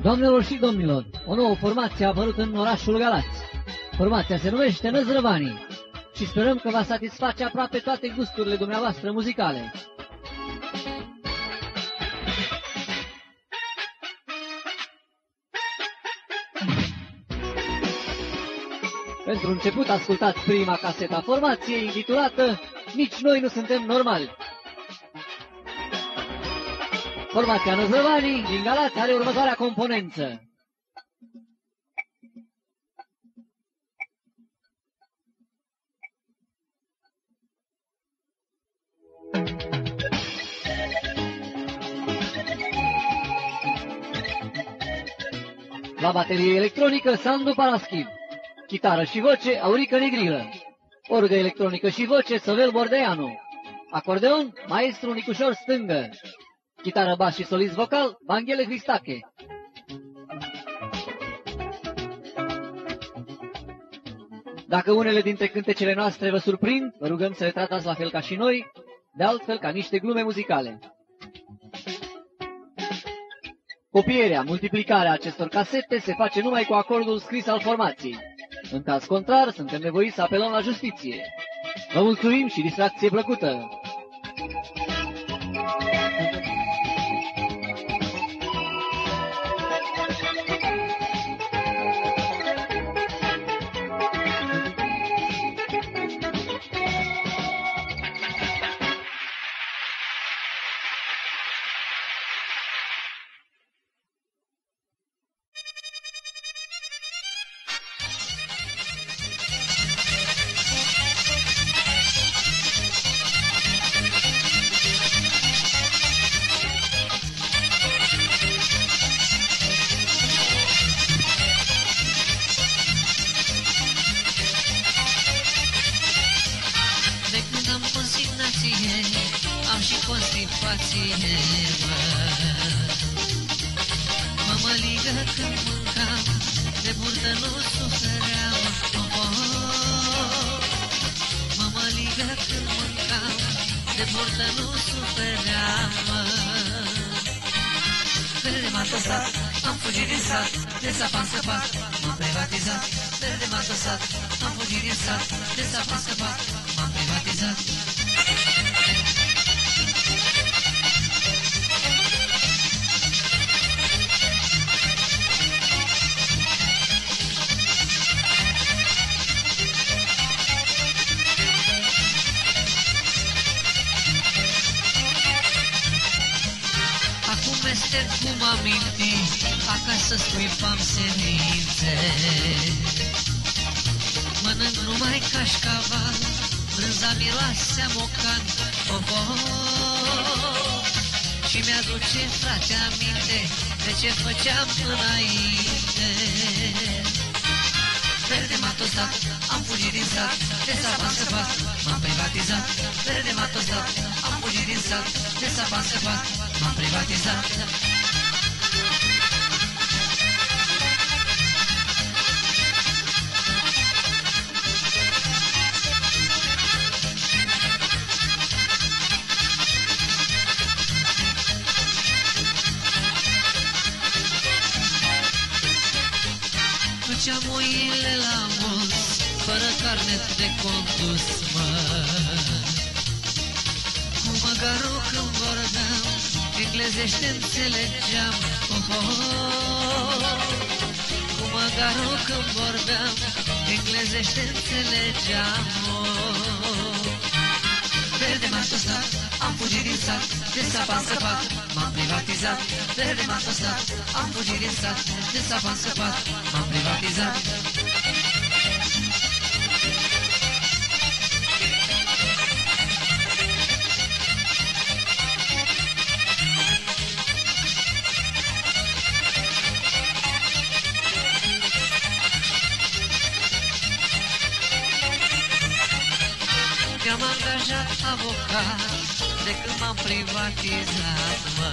Doamnelor și domnilor, o nouă formație a apărut în orașul Galați. Formația se numește Năzrăvanii și sperăm că va satisface aproape toate gusturile dumneavoastră muzicale. Pentru început ascultați prima casetă a formației intitulată Nici noi nu suntem normali. Formația Năzrăvanii din Galați are următoarea componență. La baterie electronică Sandu Paraschiv, chitară și voce Aurică Negrilă, orgă electronică și voce Săvel Bordeanu, acordeon Maestru Nicușor Stângă, chitară, bas și solist vocal Vanghele Cristache. Dacă unele dintre cântecele noastre vă surprind, vă rugăm să le tratați la fel ca și noi, de altfel ca niște glume muzicale. Copierea, multiplicarea acestor casete se face numai cu acordul scris al formației. În caz contrar, suntem nevoiți să apelăm la justiție. Vă mulțumim și distracție plăcută! Am și constipație, mă ligă când mâncam, de burtă nu sufeream, mă ligă când mâncam, de burtă nu sufeream. Verde m-a tăsat, am fugit din sat, de sapa am scăpat, m-am privatizat. Verde m-a tăsat, am fugit din sat, de sapa am scăpat, m-am privatizat. Mester cum aminti, acasă scuipam semințe. Mănânc numai cașcaval, brânza miroase mocan, și mi-aduce frate aminte de ce făceam înainte. Verde m-a tostat, am fugit din sat, de sap am scăpat, m-am privatizat. Verde m-a tostat, am fugit din sat, de sap am scăpat, m-am privatizat. Făceam oile la mulți, fără carnet de condus, mă. Cu măgarul când vorbeam, englezește înțelegeam, Cu măgarul când vorbeam, englezește înțelegeam, Verde m-a tostat, am fugit din sat, de sap am scăpat, m-am privatizat. Verde m-a tostat, am fugit din sat, de sap am scăpat, m-am privatizat. Mi-am angajat avocat de când m-am privatizat, mă.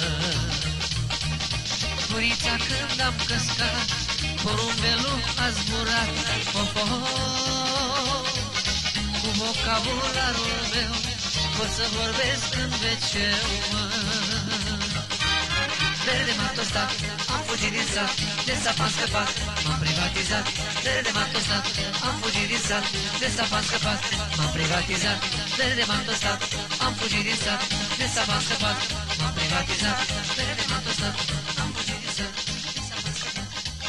Furița când am căscat, porumbelul a zburat, Cu vocabularul meu pot să vorbesc în veceu, mă. verde m-am tostat, am fugit din sat, de sap am scăpat, m-am privatizat. Verde m-am tostat, am fugit din sat, de sap am scăpat, m-am privatizat. Verde m-am tostat, am fugit din sat, de sap am scăpat, m-am privatizat. Verde m-am tostat, am fugit din sat, de sap am scăpat.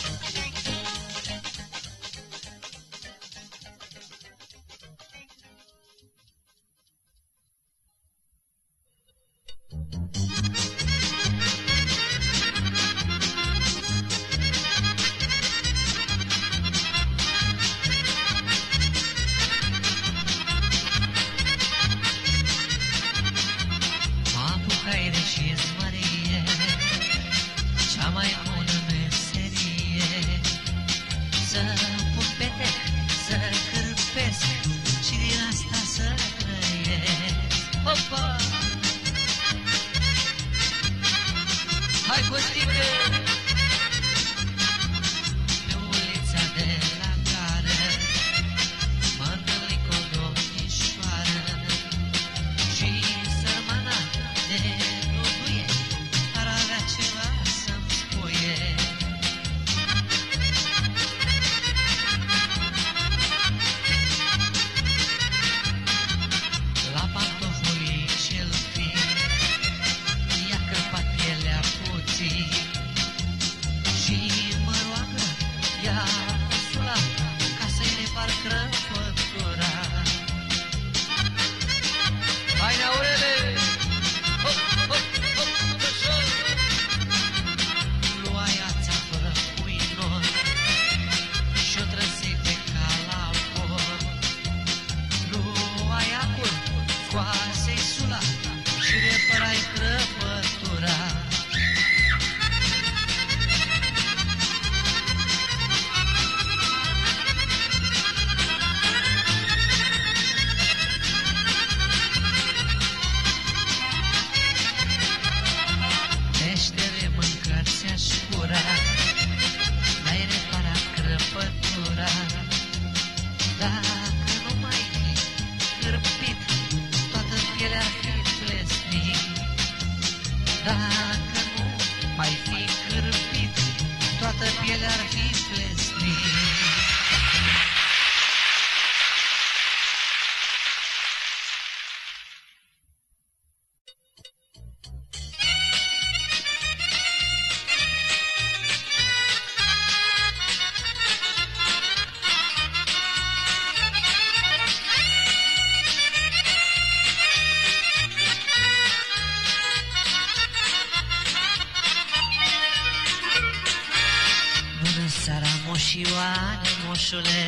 Moșioane, moșule,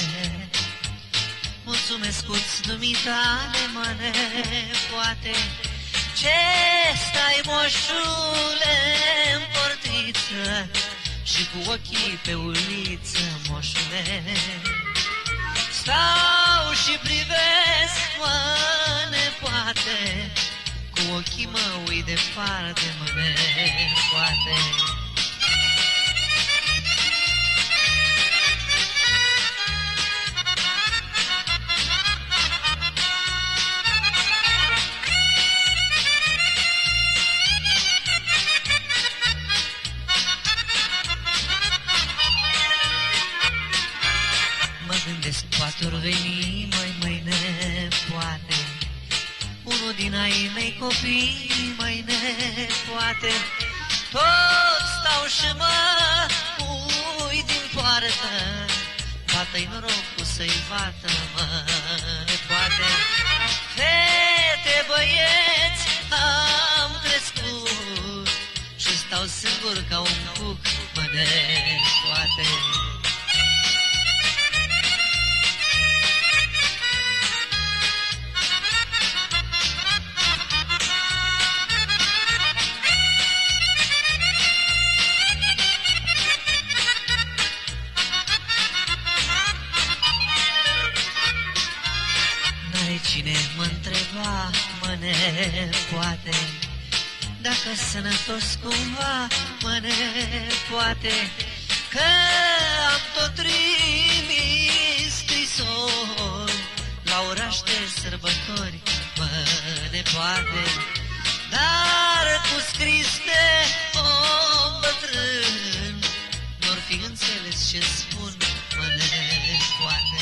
mulțumesc-ți dumitale, măne, poate ce stai, moșule, în portiță și cu ochii pe uliță, moșule. Stau și privesc, măne, poate cu ochii mă uit departe, măne, poate. Poate-or veni mâine, poate unul din ai mei copii, mâine, poate tot stau și mă uit din poartă, poate-i norocul să-i bată, mă, poate fete, băieți am crescut și stau singur ca un cuc, mâine, poate. Cine mă întreba, măne, poate, dacă sănătos cumva, măne, poate, că am tot trimis scrisori la oraș de sărbători, măne, poate, dar cu scris de ce spun mă nepoate.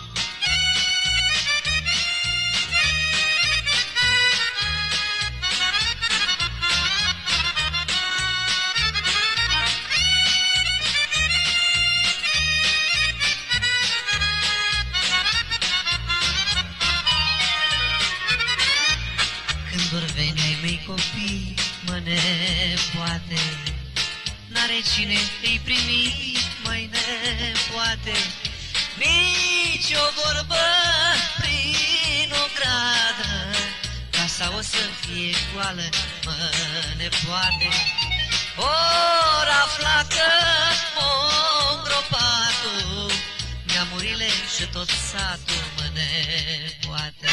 Când vor veni ai mei copii, mă nepoate, n-are cine îi primi, mai nepoate, nici o vorbă prin o gradă, casa o să fie goală, mă nepoate. Ori afla că m-o îngropatul, neamurile și tot satul, mă nepoate.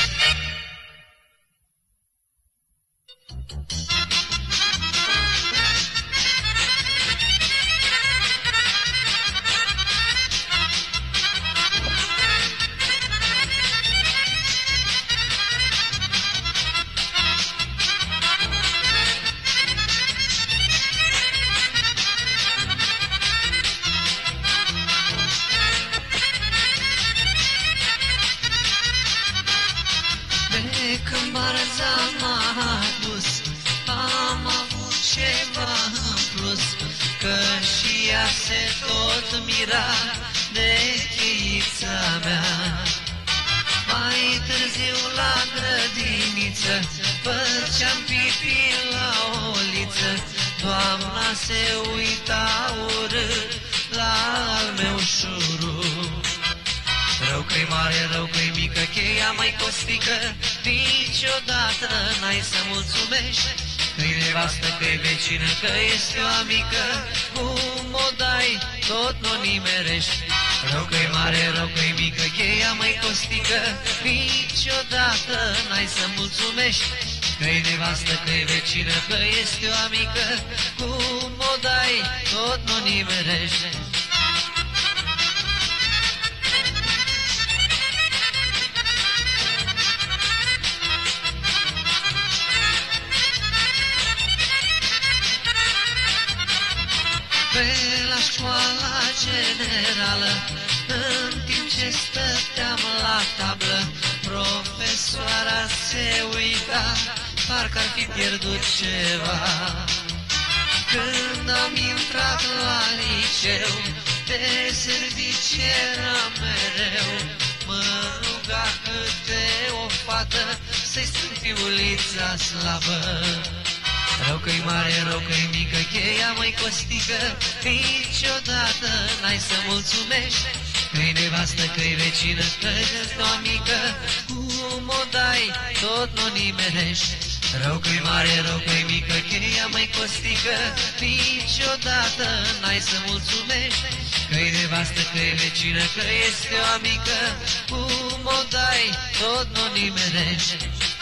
De când Barza m-a dus, am avut ceva în plus, că și ea se tot mira de cheița mea. Mai târziu la grădiniță făceam pipi la oliță, doamna se uita urât la al meu șurub. Rău că-i mare, rău că-i mică, cheia mai costică, niciodată n-ai să mulțumești, că-i nevastă, că-i vecină, că este o amică, cum o dai, tot n-o nimerești. Rău că-i mare, rău că-i mică, cheia mai costică, niciodată n-ai să mulțumești, că-i nevastă, că-i vecină, că este o amică, cum o dai, tot n-o nimerești. Pe la școala generală, în timp ce stăteam la tablă, profesoara se uita, parcă ar fi pierdut ceva. Când am intrat la liceu, de servici era mereu, mă ruga câte o fată să-i strâng fiulița slabă. Rău că-i mare, rău că-i mică, cheia mai costică, niciodată n-ai să mulțumești, că-i nevastă, că-i vecină, că-i o amică, cum o dai, tot n-o nimerești. Rău că-i mare, rău că-i mică, cheia mai costică, niciodată n-ai să mulțumești, că-i nevastă, că-i vecină, că este o amică, cum o dai, tot n-o nimerești.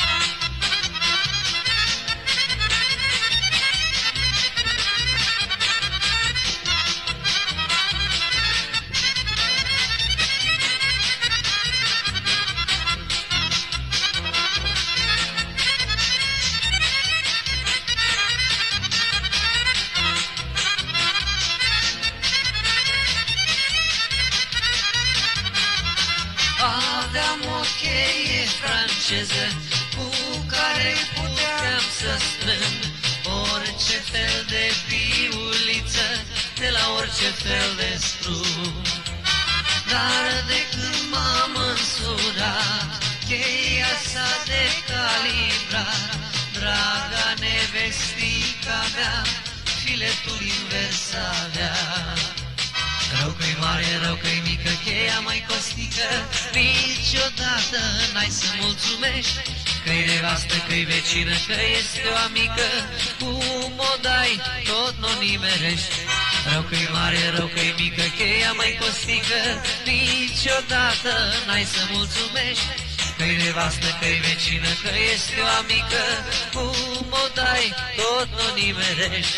Aveam o cheie franceză cu care puteam să strâng orice fel de fiuliță de la orice fel de strun. Dar de când m-am însurat, cheia s-a decalibrat, draga nevestica mea, filetul invers avea. Rău că-i mare, rău că-i mică, cheia mai costică, niciodată n-ai să mulțumești, că-i nevastă, că-i vecină, că este o amică, cum o dai, tot n-o nimerești. Rău că-i mare, rău că-i mică, cheia mai costică, niciodată n-ai să mulțumești, că-i nevastă, că-i vecină, că este o amică, cum o dai, tot n-o nimerești.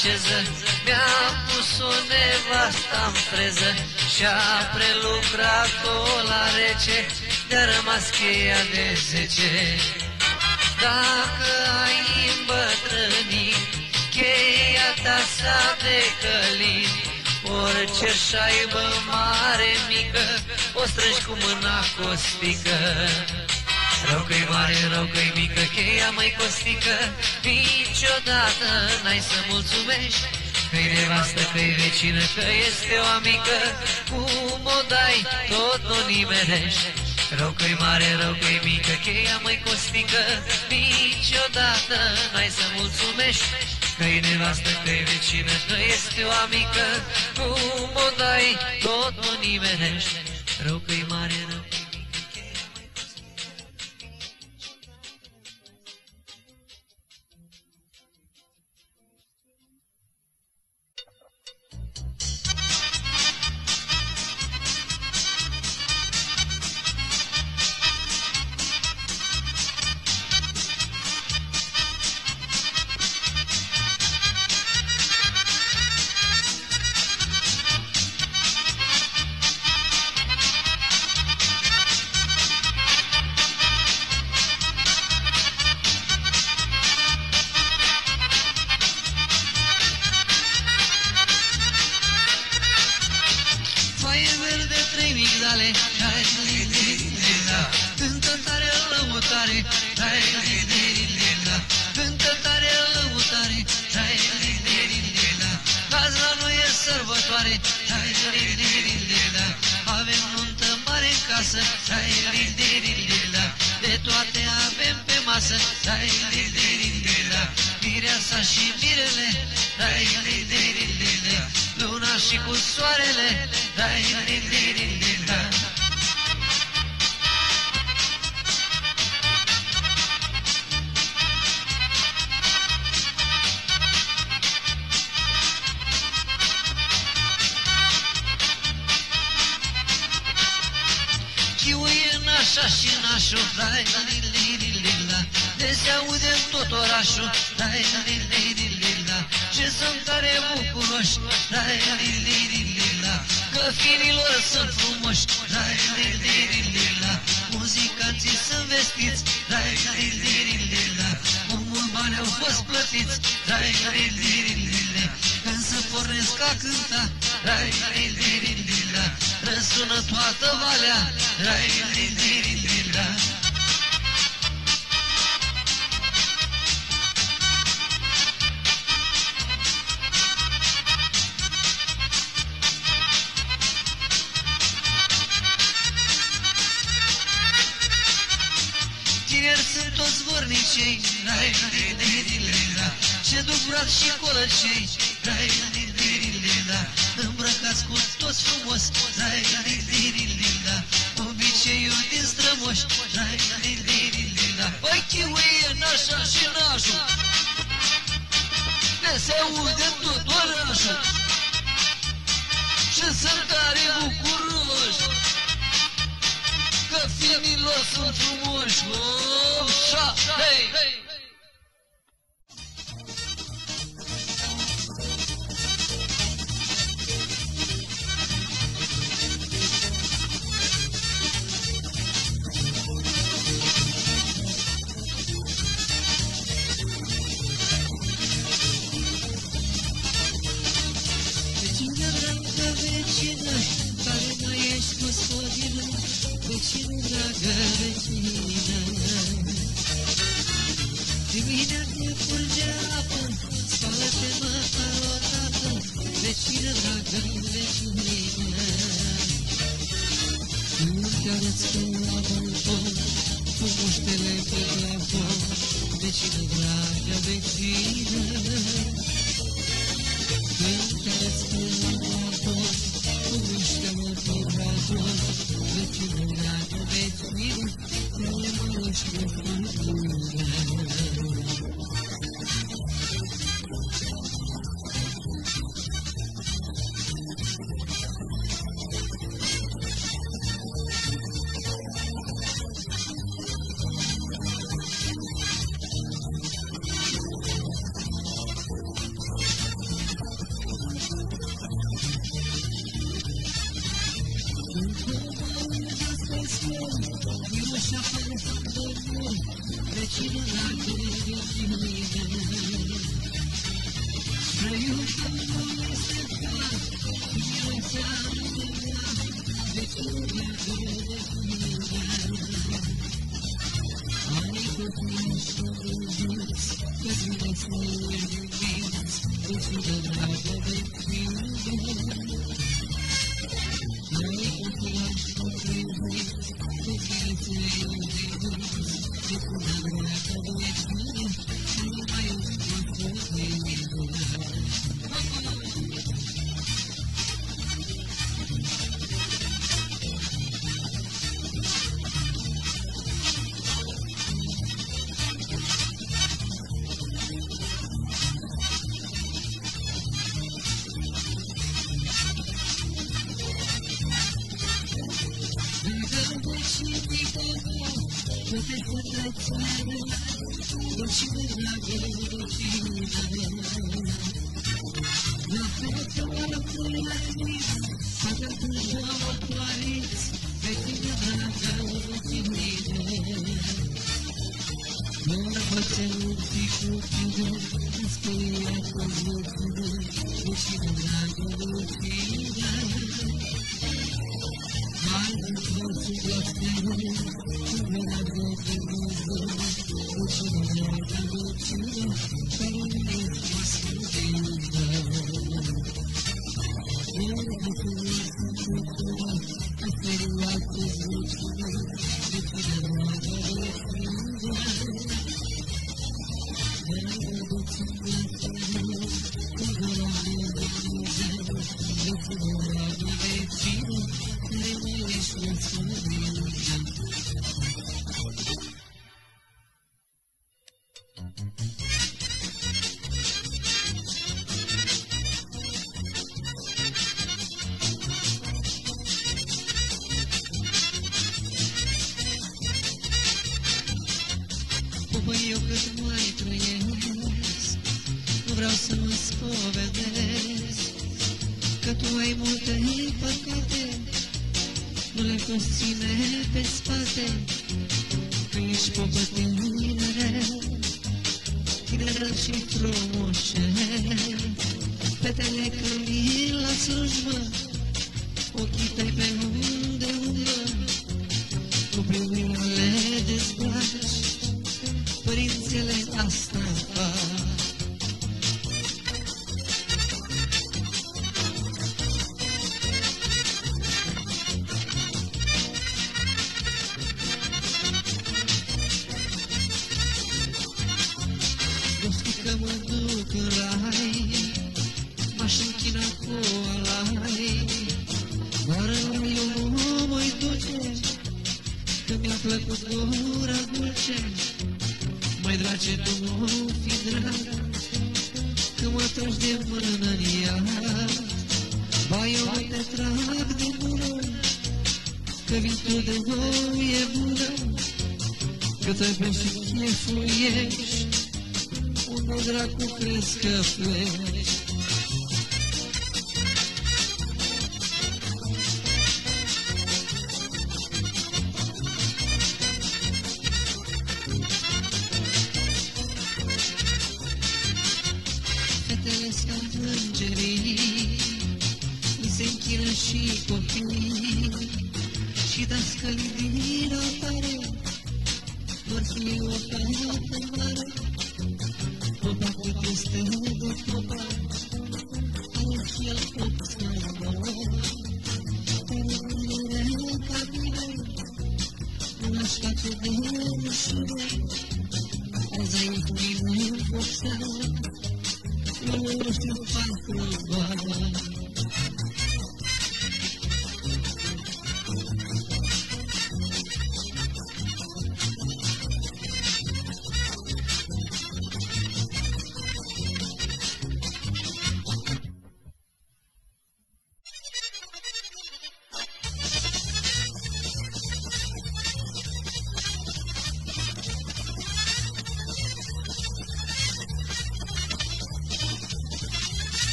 franceză, mi-a pus-o nevasta-n freză și-a prelucrat-o la rece, de-a rămas cheia de 10. Dacă ai îmbătrânit, cheia ta s-a decălit, orice șaibă mare, mică, o strângi cu mâna costică. Rău că-i mare, rău că-i mică, cheia măi costică, niciodată n-ai să mulțumești, că-i nevastă, că-i vecină, că este o amică, cum o dai, tot nu nimerești. Rău că-i mare, rău că-i mică, cheia măi costică, niciodată n-ai să mulțumești, că-i nevastă, că-i vecină, că este o amică, cum o dai, tot nu nimerești. Rău că-i mare, rău că-i mică, cheia măi costică. Cântă tare lăutare, cântă tare lăutare, gazda nu e sărbătoare, avem nuntă mare în casă, de toate avem pe masă, mireasa și mirele, luna și cu soarele, chiuie nașa și nașul, de se aude în tot orașul, ce sunt tare bucuroși, că firilor sunt frumoși, muzicanții sunt vestiți, cu mult bani au fost plătiți, când se pornesc a cânta, răsună toată valea, tineri sunt toți vornicei, ce duc brat și colăcei, îmbrăcați cu toți frumos, obiceiul din strămoși, păi chiuie nașa și nașul, ne se aude în tot orașul, și sunt tare bucuroși, că fiinilor sunt frumoși, hei! Vecină, care mai ești gospodină, vecină dragă, vecină. Dimineața curge apă, spală-te măcar o dată, vecină dragă, vecină. Când te-arăți pe la balcon, cu muștele pe plafon, vecină dragă, vecină. Când te-arăți pe la balcon, cu muștele pe plafon, vecină dragă, vecină, te-le măroși pe furtună.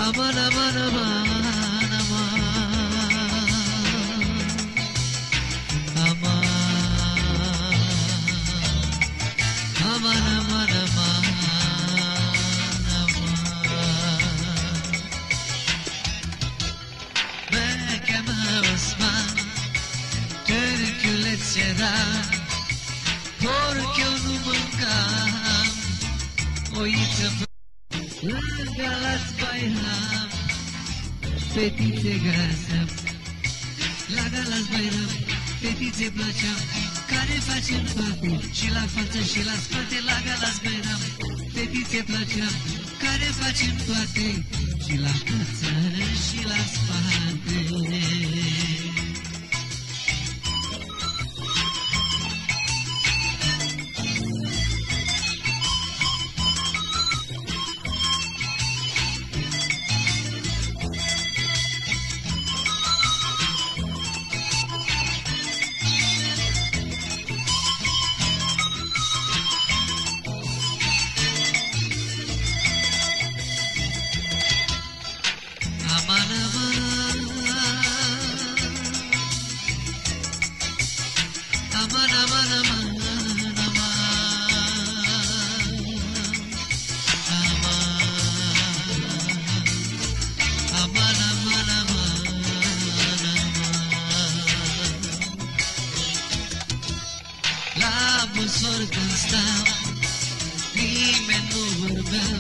aman aman aman aman aman aman aman aman Mekeme Osman Türkület era Porque eu não mâncam Oiță la Galați Bairam Fetițe grasă La Galați Bairam Fetițe plăceam Care facem toate Și la față și la spate La Galați Bairam Fetițe plăceam Care facem toate Și la față și la spate Buzor când stau, nimeni nu vorbea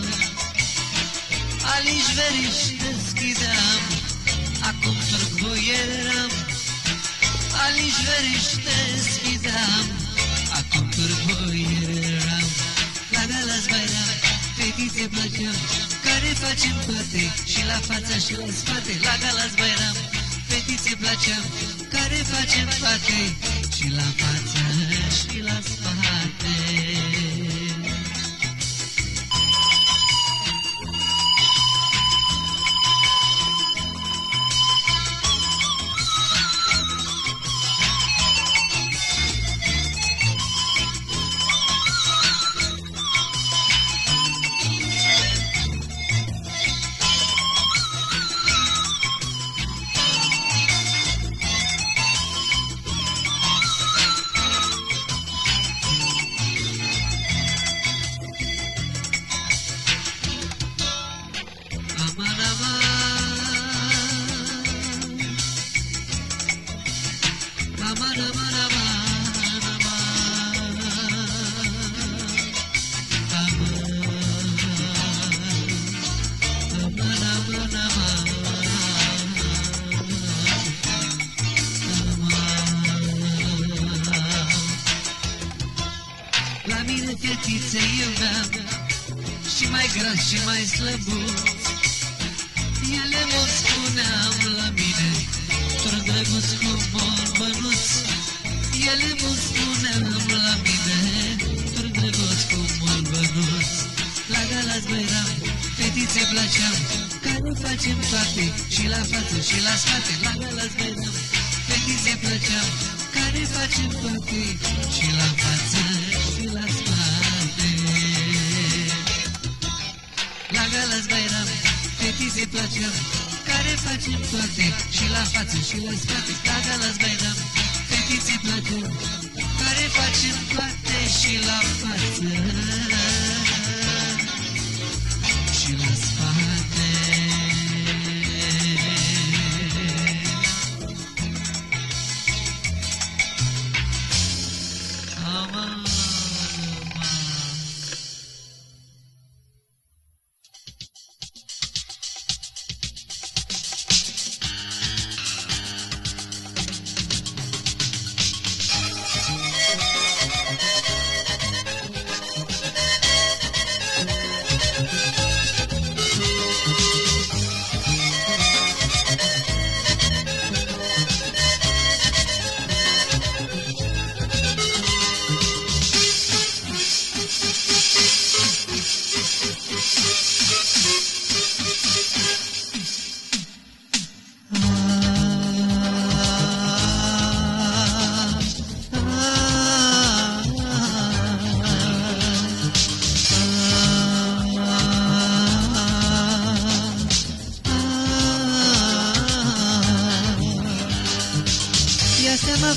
Alici verici deschideam, acum turboieram Alici verici deschideam, acum turboieram La Galați Bairam, fetițe plăceam Care facem toate, și la fața și la spate La Galați Bairam, fetițe plăceam Care facem toate, și la față și la spate La mine fetițe iubeam Și mai gras și mai slăbuț Ele mă spuneam la mine Tu-n drăguț cu morbănuț Ele mă spuneam la mine Tu-n drăguț cu morbănuț La Galați Bairam fetițe plăceam Care facem toate Și la față și la spate La Galați Bairam fetițe plăceam Care facem toate Și la față și la spate La Galați Bairam fetițe plăceam Care facem toate Și la față și la spate La Galați Bairam fetițe plăceam Care facem toate Și la față Și la spate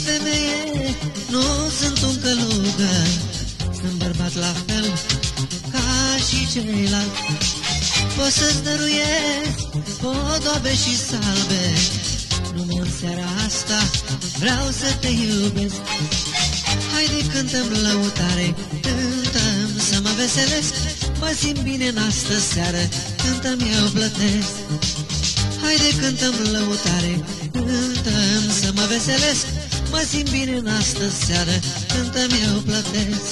femeie, nu sunt un călugăr, sunt bărbat la fel ca și ceilalți. Pot să-ți dăruiesc podoabe și salbe, numai în seara asta vreau să te iubesc. Haide cântăm lăutare, cântăm să mă veselesc, mă simt bine în astă seară, cântăm eu plătesc. Haide cântăm lăutare, cântăm să mă veselesc, mă simt bine în astă seară, cântăm eu plătesc.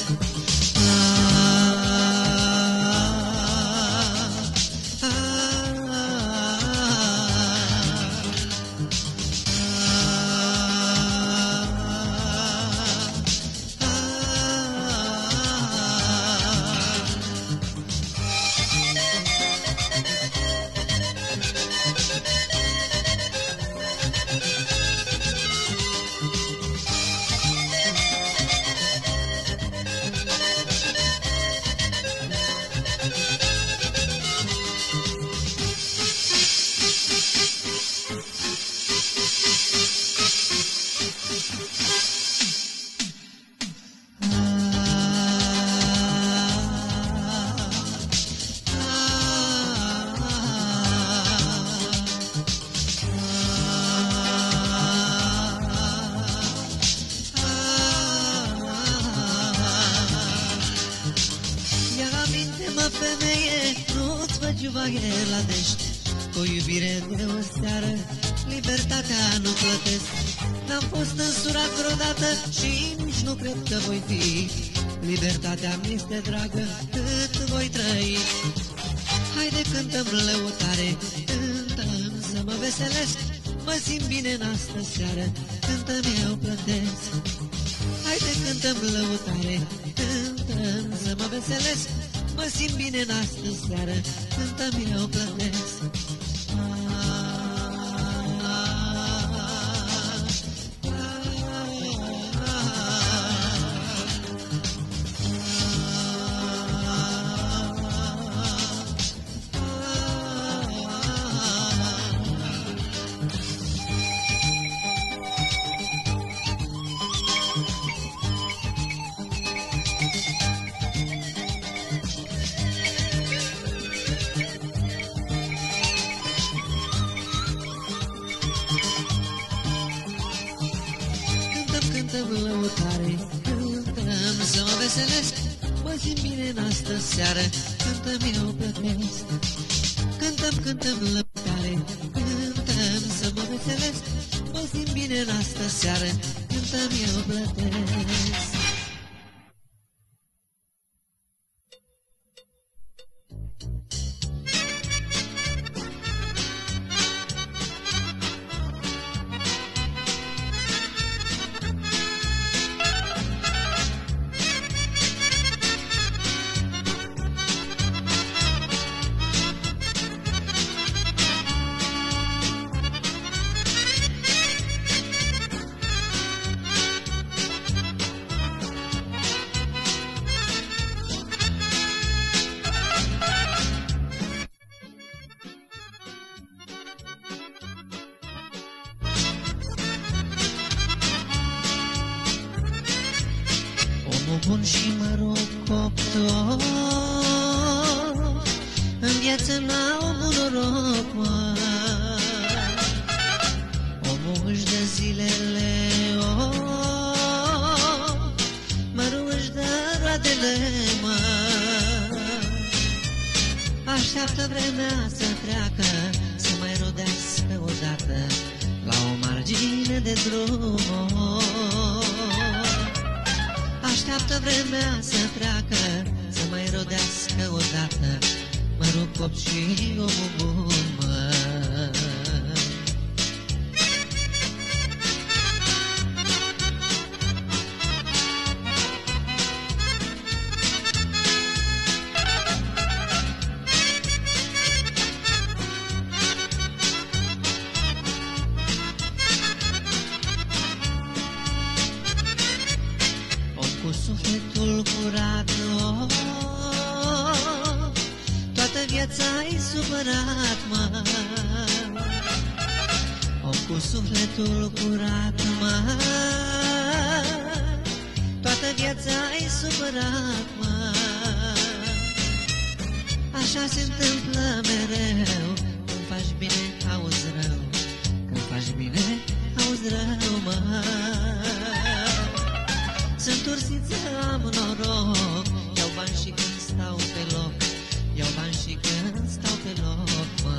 La dești, cu iubire de o seară, libertatea nu plătesc. N-am fost însurat vreodată și nici nu cred că voi fi. Libertatea mi-este dragă cât voi trăi. Haide cântăm lăutare, cântăm să mă veselesc, mă simt bine în astă seară, cântăm eu plătesc. Haide cântăm lăutare, cântăm să mă veselesc, mă simt bine în astă seară, cântăm eu plătesc. Lăutare, cântăm să mă veselesc, mă simt bine în astă seară, cântăm eu plătesc. Cântăm lăutare, cântăm să mă veselesc, mă simt bine în astă seară, cântăm eu plătesc. Bun și mă rog coptor, în viață n-au bun noroc, mă. Omul își dă zilele, mărul își dă roadele, mă. Așteaptă vremea să treacă, să mai rodească odată la o margine de drum. Așteaptă vremea să treacă, să mai rodească odată mărul cop și omul bun, mă. Cu sufletul curat, toată viața ai supărat, mă. Om cu sufletul curat, mă. viața ai supărat, mă. Așa se întâmplă mereu, când faci bine, auzi rău. Când faci bine, auzi rău, mă. Sunt ursiță, am noroc, iau bani și când stau pe loc, iau bani și când stau pe loc, mă.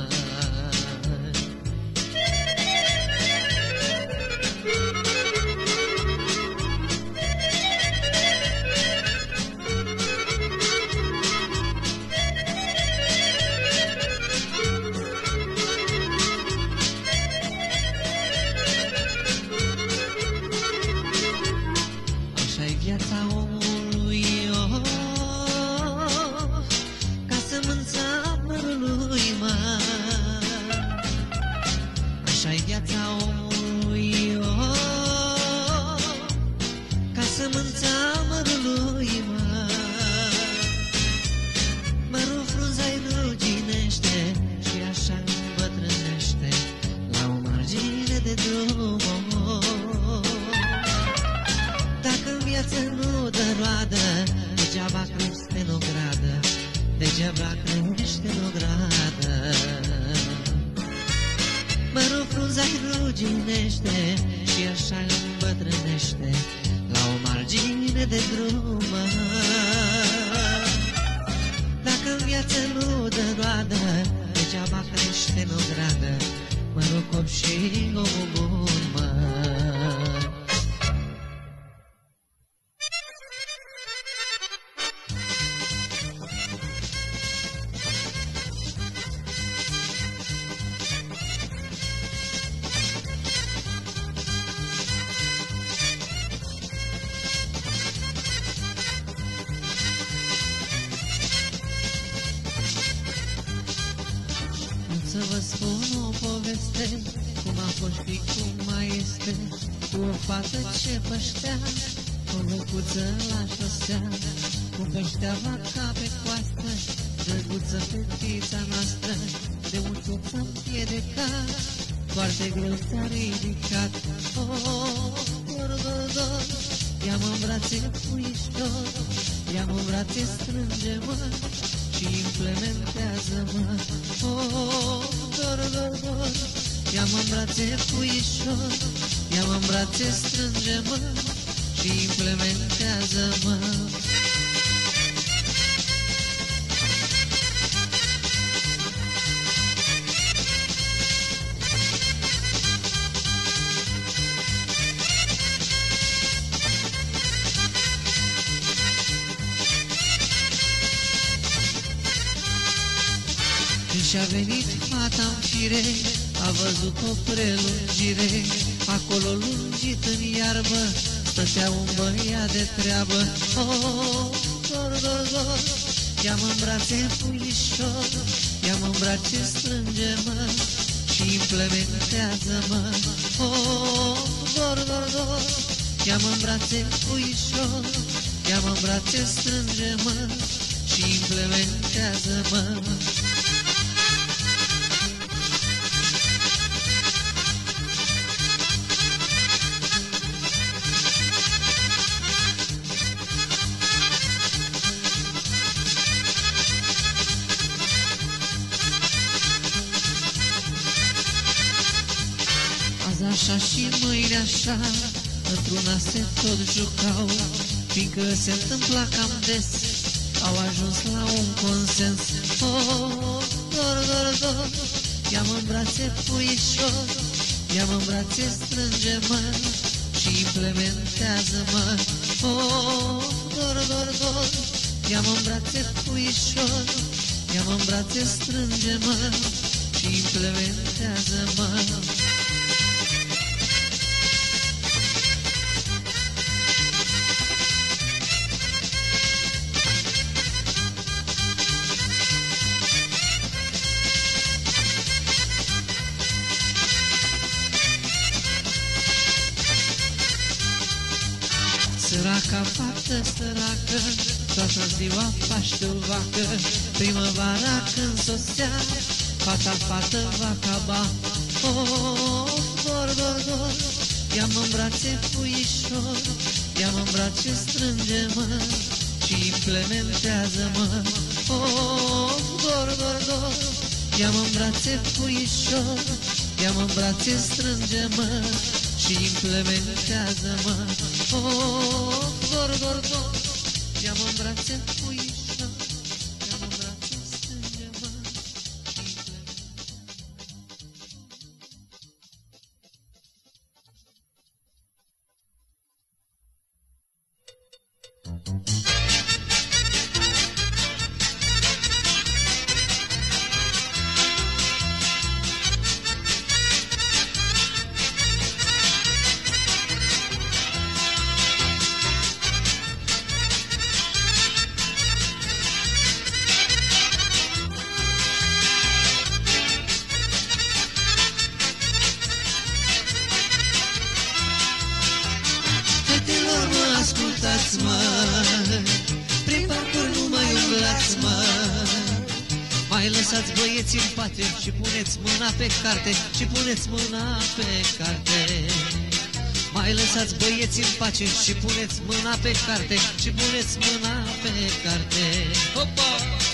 Așa-i viața omului, oh, ca sămânța părului, mă. Așa-i viața omului, oh, ca sămânța mărului, mă. Mărul frunza-i ruginește și așa îmbătrânește la o margine de drum, oh. Dacă în viață nu dă roadă, degeaba crește în ogradă, degeaba crește în ogradă. Mărul frunza-i ruginește și așa îmbătrânește la o margine de drum. Dacă în viață nu dă roadă, degeaba crește în ogradă, mărul cop și omul bun, mă. Să vă spun o poveste, cum a fost și cum mai este, cu o fată ce păștea, o lăcuță la șosea, cu peștea vaca pe coastă, drăguță fetița noastră, de un țuț împiedecat, foarte greu s-a ridicat. Oh, dor, dor, dor, ia-mă în brațe puișor, ia-mă în brațe, strânge-mă și implementează-mă. Oh, dor, dor, dor, ia-mă în brațe puișor, ia-mă în brațe, strânge-mă și implementează-mă. Și-a venit fata-n fire, a văzut o prelungire, acolo lungit în iarbă, stătea un băiat de treabă. Oh, dor, dor, dor, ia-mă în brațe puișor, ia-mă în brațe, strânge-mă și implementează-mă. Oh, dor, dor, dor, ia-mă în brațe puișor, ia-mă în brațe, strânge-mă și implementează-mă. Așa și mâine așa, într-una se tot jucau, fiindcă se întâmpla cam des, au ajuns la un consens. Oh, dor, dor, dor, ia-mă în brațe puișor, ia-mă în brațe, strânge-mă și implementează-mă. Oh, dor, dor, dor, ia-mă în brațe puișor, ia-mă în brațe, strânge-mă și implementează-mă. Săraca fată săracă, toată ziua paște o vacă, primăvara când sosea, fata vaca ba. Oh, dor, dor, dor, ia-mă în brațe puișor, ia-mă în brațe, strânge-mă și implementează-mă. Oh, dor, dor, dor, ia-mă în brațe, puișor, ia-mă în brațe, strânge-mă și implementează-mă. Oh, dor, dor, dor, ia-mă în brațe, puișor, ia-mă în brațe, strânge-mă și implementează-mă. Fetelor, mă, ascultați-mă, prin parcuri nu mai umblați, mă. Mai lăsați băieții în pate și puneți mâna pe carte, și puneți mâna pe carte. Mai lăsați băieții în pace și puneți mâna pe carte, și puneți mâna pe carte. Hopa!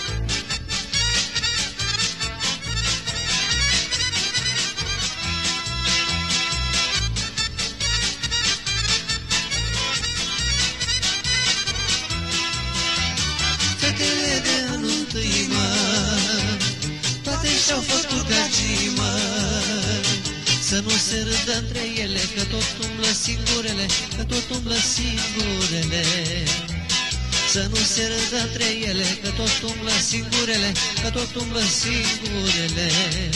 Fetele de anul întâi, mă, toate și-au făcut gagii, mă. Să nu se râdă între ele, că tot umblă singurele, că tot umblă singurele. Să nu se râdă între ele, că tot umblă singurele, că tot umblă singurele.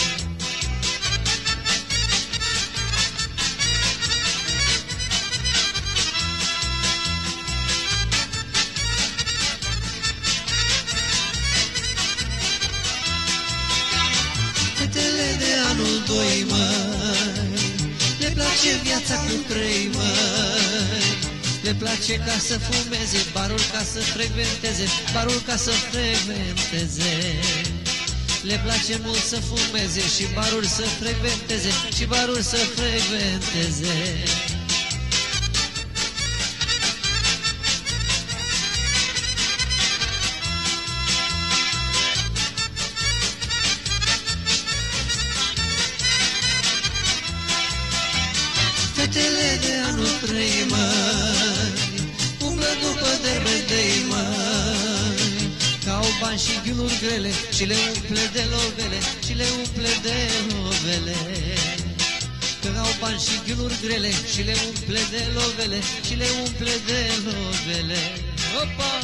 Fetele de anul 2, măi, le place viața cu 3, măi. Le place ca să fumeze, barul ca să frecventeze, barul ca să frecventeze. Le place mult să fumeze și barul să frecventeze, și barul să frecventeze. Fetele de anul 3, măi, umblă după derbedei, măi, că au bani și ghiuluri grele și le umple de lovele, și le umple de lovele. Că au bani și ghiuluri grele și le umple de lovele, și le umple de lovele. Opa!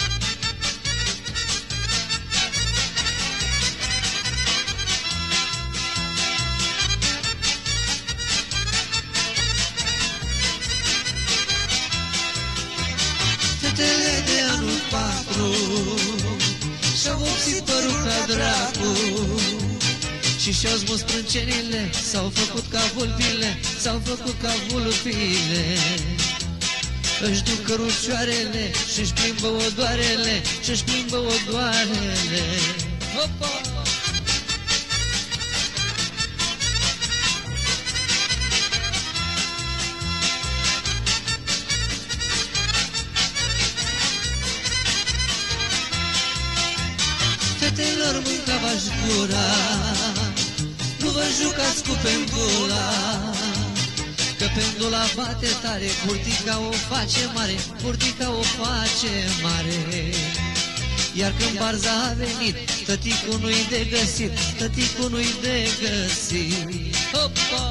Fetele de anul 4 și-au vopsit părul ca dracu și și-au smuls sprâncenile, s-au făcut ca vulpile, s-au făcut ca vulpile. Își duc cărucioarele și-și plimbă odoarele, și-și plimbă odoarele. Hopa! Fetelor, mâncava-și gura, nu vă jucați cu pendula, că pendula bate tare, burtica o face mare, burtica o face mare. Iar când barza a venit, tăticul nu-i de găsit, tăticul nu-i de găsit. Hopa!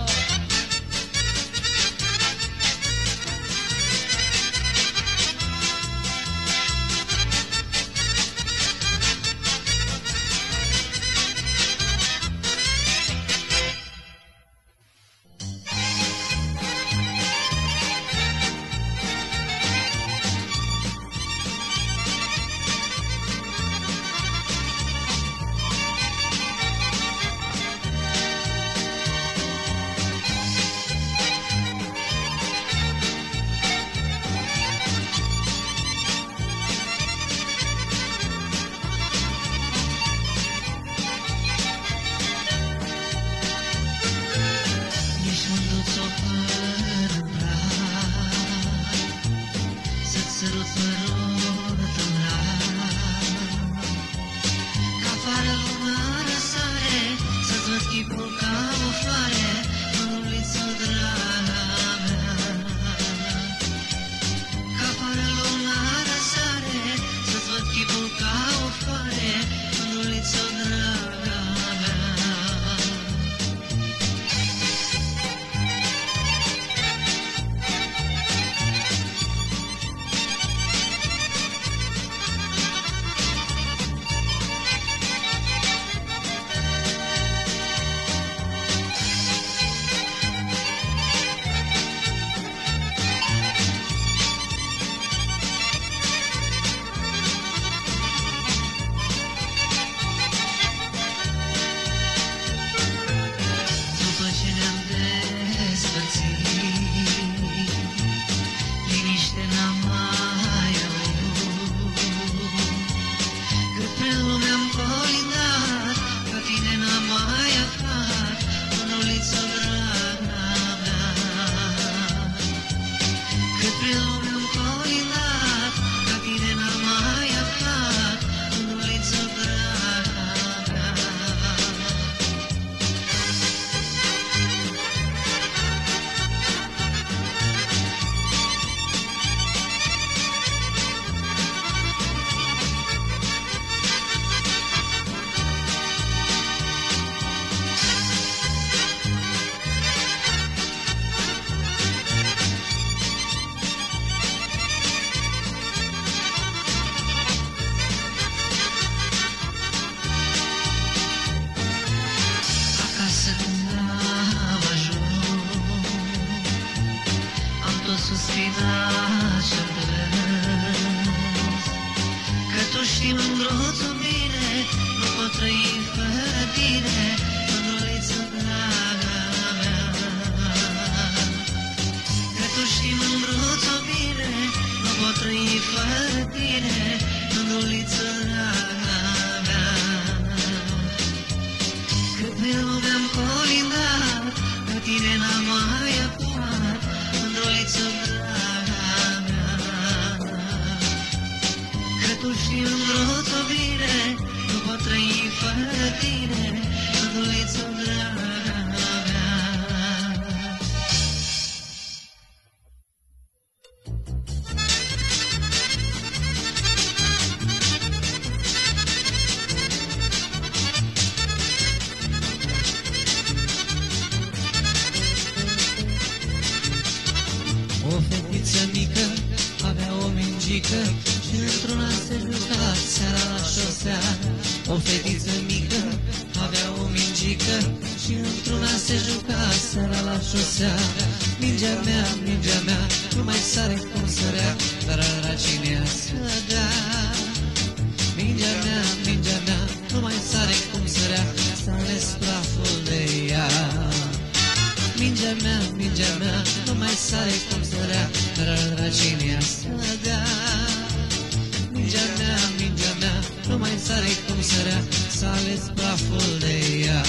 mică și într-una se juca seara la șosea. O fetiță mică avea o mingică și într-una se juca seara la șosea. Mingea mea, nu mai sare cum sărea, dar la cine să dea. Mingea mea, nu mai sare cum sărea, s-a ales praful de ea. Mingea mea, nu mai sare cum sărea, dar la cine să dea. Mingea mea, nu mai sare cum sărea, s-a ales praful de ea.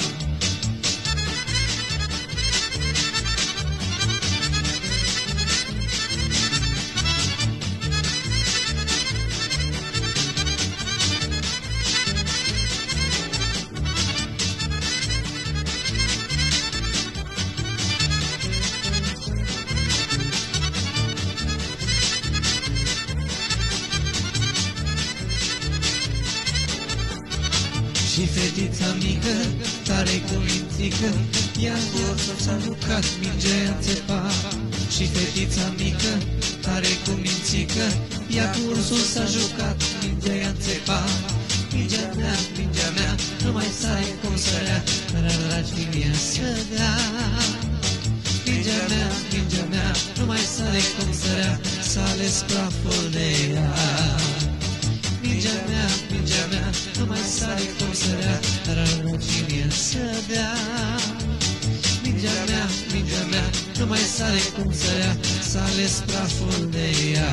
Și fetița mică, tare cu mințică, ea cu ursul s-a jucat, mingea țepa. Și fetița mică, tare cu mințică, ea cu ursul s-a jucat, mingea țepa. Mingea mea, nu mai sare cum sărea, dar la cine să dea. Mingea mea, nu mai sare cum sărea, s-a ales praful de ea. Mingea mea, nu mai sare cum sărea, dar la cine să dea. Mingea mea, nu mai sare cum sărea, s-a ales praful de ea.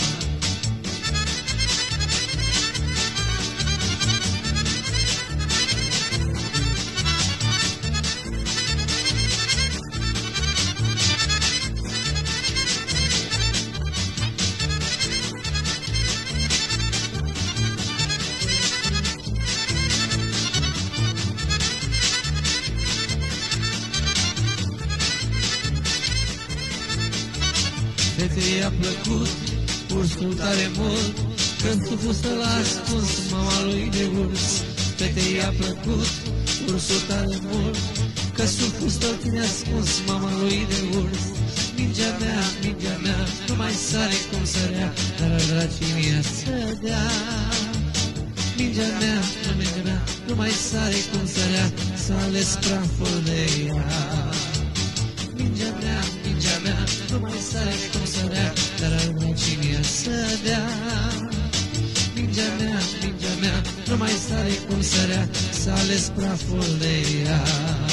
Fetei i-a plăcut ursul tare mult, când sub fustă l-a ascuns mama lui de urs. Fetei i-a plăcut ursul tare mult, că sub fustă l ține ascuns mama lui de urs. Mingea mea, nu mai sare cum sărea, dar la cine să dea. Mingea mea, nu mai sare cum sărea, s-a ales praful de ea. Mingea mea, nu mai sare cum sărea, dar la cine să dea. Mingea mea, nu mai sare cum sărea, s-a ales praful de ea.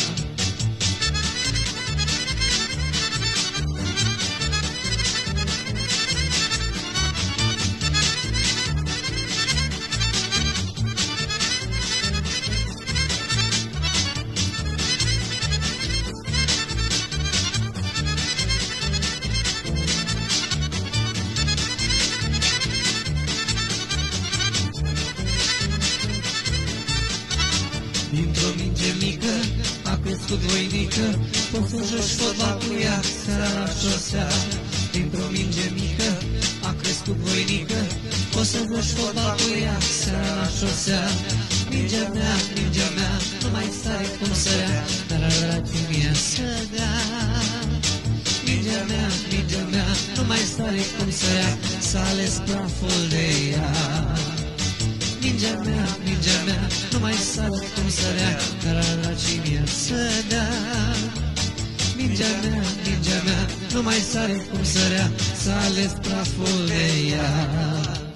Dintr-o minge mică a crescut voinică, poți să joci fotbal cu ea seara la șosea. Dintr-o minge mică a crescut voinică, poți să joci fotbal cu ea seara la șosea. Mingea mea, nu mai sare cum sărea, dar la cine să dea. Mingea mea, nu mai sare cum sărea, s-a ales praful de ea. Mingea mea, nu mai sare cum sărea, dar la cine să dea. Mingea mea, nu mai sare cum sărea, s-a ales praful de ea.